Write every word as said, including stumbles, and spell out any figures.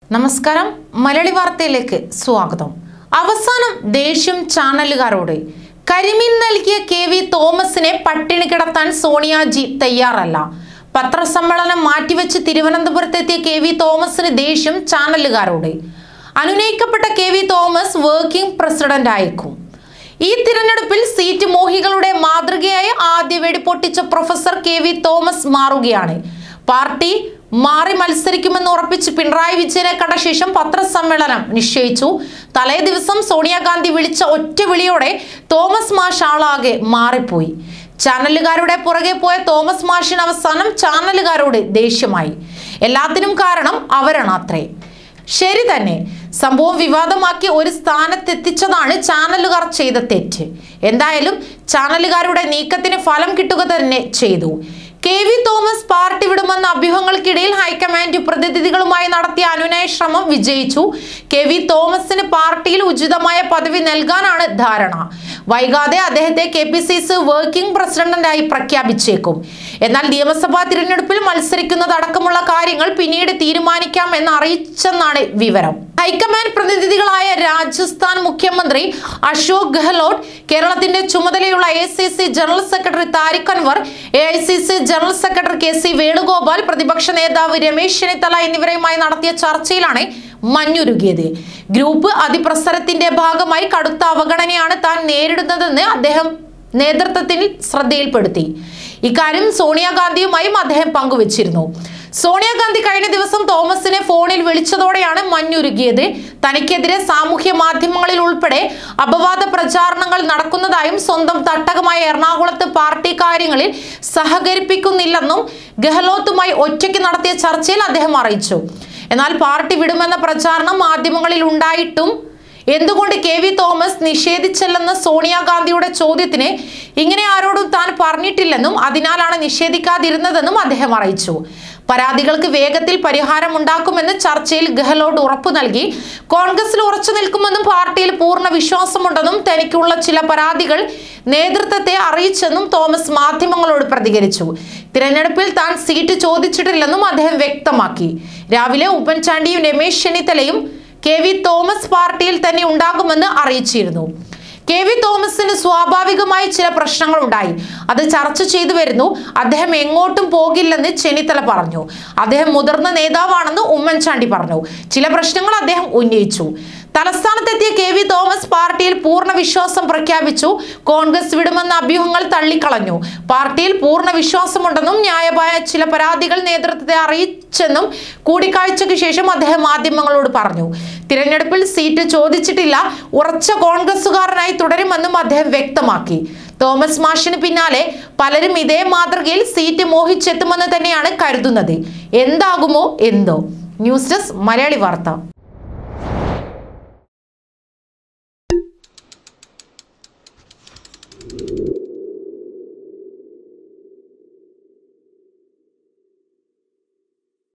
നമസ്കാരം മലയാളി വാർത്തയിലേക്ക് സ്വാഗതം. അവസാനം ദേഷ്യം ചാനലുകാരോട്. കരിമീൻ നൽകിയ കെ വി തോമസിനെ പട്ടിണി കിടത്താൻ സോണിയാജി തയ്യാറല്ല. പത്രസമ്മേളനം മാറ്റിവെച്ച് തിരുവനന്തപുരത്തെത്തിയ കെ വി തോമസിന് ദേഷ്യം ചാനലുകാരോട്. അനുനയിക്കപ്പെട്ട K V Thomas working president ആയേക്കും. ഈ തിരഞ്ഞെടുപ്പിൽ സീറ്റ് മോഹികളുടെ മാതൃകയായ ആദ്യ വെടിപൊട്ടിച്ച പ്രൊഫസർ കെ വി തോമസ് മാറുകയാണ്. പാർട്ടി മാറി മത്സരിക്കുമെന്ന് ഉറപ്പിച്ച് പിണറായി വിജയനെ കണ്ട ശേഷം പത്രസമ്മേളനം നിശ്ചയിച്ചു. തലേ ദിവസം സോണിയാഗാന്ധി വിളിച്ച ഒറ്റ വിളിയോടെ തോമസ് മാഷ് ആളാകെ മാറിപ്പോയി. ചാനലുകാരുടെ പുറകെ പോയ തോമസ് മാഷിന് അവസാനം ചാനലുകാരോട് ദേഷ്യമായി. എല്ലാത്തിനും കാരണം അവരാണ് അത്രേ. ശരി തന്നെ, സംഭവം വിവാദമാക്കി ഒരു സ്ഥാനത്തെത്തിച്ചതാണ് ചാനലുകാർ ചെയ്ത തെറ്റ്. എന്തായാലും ചാനലുകാരുടെ നീക്കത്തിന് ഫലം കിട്ടുക തന്നെ ചെയ്തു. കെ വി തോമസ് പാർട്ടി വിടുമെന്ന അഭ്യൂഹങ്ങൾക്കിടയിൽ ഹൈക്കമാൻഡ് പ്രതിനിധികളുമായി നടത്തിയ അനുനയ ശ്രമം വിജയിച്ചു. കെ വി തോമസിന് പാർട്ടിയിൽ ഉചിതമായ പദവി നൽകാനാണ് ധാരണ. വൈകാതെ അദ്ദേഹത്തെ K P C C working പ്രസിഡന്റായി പ്രഖ്യാപിച്ചേക്കും. എന്നാൽ നിയമസഭാ തിരഞ്ഞെടുപ്പിൽ മത്സരിക്കുന്നതടക്കമുള്ള കാര്യങ്ങൾ പിന്നീട് തീരുമാനിക്കാം എന്ന് അറിയിച്ചെന്നാണ് വിവരം. ഹൈക്കമാൻഡ് പ്രതിനിധികളായ രാജസ്ഥാൻ മുഖ്യമന്ത്രി അശോക് ഗെഹ്ലോട്ട്, കേരളത്തിന്റെ ചുമതലയുള്ള A I C C general secretary Tariq Anwar, A I C C general secretary K C Venugopal, പ്രതിപക്ഷ നേതാവ് രമേശ് ചെന്നിത്തല എന്നിവരുമായി നടത്തിയ ചർച്ചയിലാണ് മഞ്ഞുരുകിയത്. ഗ്രൂപ്പ് അതിപ്രസരത്തിന്റെ ഭാഗമായി കടുത്ത അവഗണനയാണ് താൻ നേരിടുന്നതെന്ന് അദ്ദേഹം നേതൃത്വത്തിൽ ശ്രദ്ധയിൽപ്പെടുത്തി. ഇക്കാര്യം സോണിയാഗാന്ധിയുമായും അദ്ദേഹം പങ്കുവച്ചിരുന്നു. സോണിയാഗാന്ധി കഴിഞ്ഞ ദിവസം തോമസിനെ ഫോണിൽ വിളിച്ചതോടെയാണ് മഞ്ഞുരുകിയത്. തനിക്കെതിരെ സാമൂഹ്യ മാധ്യമങ്ങളിൽ ഉൾപ്പെടെ അപവാദ പ്രചാരണങ്ങൾ നടക്കുന്നതായും സ്വന്തം തട്ടകമായ എറണാകുളത്ത് പാർട്ടി കാര്യങ്ങളിൽ സഹകരിപ്പിക്കുന്നില്ലെന്നും ഗെഹ്ലോത്തുമായി ഒറ്റയ്ക്ക് നടത്തിയ ചർച്ചയിൽ അദ്ദേഹം അറിയിച്ചു. എന്നാൽ പാർട്ടി വിടുമെന്ന പ്രചാരണം മാധ്യമങ്ങളിൽ ഉണ്ടായിട്ടും എന്തുകൊണ്ട് കെ വി തോമസ് നിഷേധിച്ചില്ലെന്ന സോണിയാഗാന്ധിയുടെ ചോദ്യത്തിന് ഇങ്ങനെ ആരോടും താൻ പറഞ്ഞിട്ടില്ലെന്നും അതിനാലാണ് നിഷേധിക്കാതിരുന്നതെന്നും അദ്ദേഹം അറിയിച്ചു. പരാതികൾക്ക് വേഗത്തിൽ പരിഹാരം ഉണ്ടാക്കുമെന്ന് ചർച്ചയിൽ ഗെഹ്ലോട്ട് ഉറപ്പു നൽകി. കോൺഗ്രസിൽ ഉറച്ചു നിൽക്കുമെന്നും പാർട്ടിയിൽ പൂർണ്ണ വിശ്വാസമുണ്ടെന്നും തനിക്കുള്ള ചില പരാതികൾ നേതൃത്വത്തെ അറിയിച്ചെന്നും തോമസ് മാധ്യമങ്ങളോട് പ്രതികരിച്ചു. തിരഞ്ഞെടുപ്പിൽ താൻ സീറ്റ് ചോദിച്ചിട്ടില്ലെന്നും അദ്ദേഹം വ്യക്തമാക്കി. രാവിലെ ഉമ്മൻചാണ്ടിയും രമേശ് ചെന്നിത്തലയും കെ വി തോമസ് പാർട്ടിയിൽ തന്നെ ഉണ്ടാകുമെന്ന് അറിയിച്ചിരുന്നു. കെ വി തോമസിന് സ്വാഭാവികമായി ചില പ്രശ്നങ്ങൾ ഉണ്ടായി. അത് ചർച്ച ചെയ്തു വരുന്നു. അദ്ദേഹം എങ്ങോട്ടും പോകില്ലെന്ന് ചെന്നിത്തല പറഞ്ഞു. അദ്ദേഹം മുതിർന്ന നേതാവാണെന്ന് ഉമ്മൻചാണ്ടി പറഞ്ഞു. ചില പ്രശ്നങ്ങൾ അദ്ദേഹം ഉന്നയിച്ചു. തലസ്ഥാനത്തെത്തിയ കെ വി തോമസ് പാർട്ടിയിൽ പൂർണ്ണ വിശ്വാസം പ്രഖ്യാപിച്ചു. കോൺഗ്രസ് വിടുമെന്ന അഭ്യൂഹങ്ങൾ തള്ളിക്കളഞ്ഞു. പാർട്ടിയിൽ പൂർണ്ണ വിശ്വാസമുണ്ടെന്നും ന്യായമായ ചില പരാതികൾ നേതൃത്വത്തെ അറിയിച്ചെന്നും കൂടിക്കാഴ്ചയ്ക്ക് ശേഷം അദ്ദേഹം മാധ്യമങ്ങളോട് പറഞ്ഞു. തിരഞ്ഞെടുപ്പിൽ സീറ്റ് ചോദിച്ചിട്ടില്ല, ഉറച്ച കോൺഗ്രസുകാരനായി തുടരുമെന്നും അദ്ദേഹം വ്യക്തമാക്കി. തോമസ് മാഷിന് പിന്നാലെ പലരും ഇതേ മാതൃകയിൽ സീറ്റ് മോഹിച്ചെത്തുമെന്ന് തന്നെയാണ് കരുതുന്നത്. എന്താകുമോ എന്തോ. ന്യൂസ് ഡെസ്ക് മലയാളി വാർത്ത. You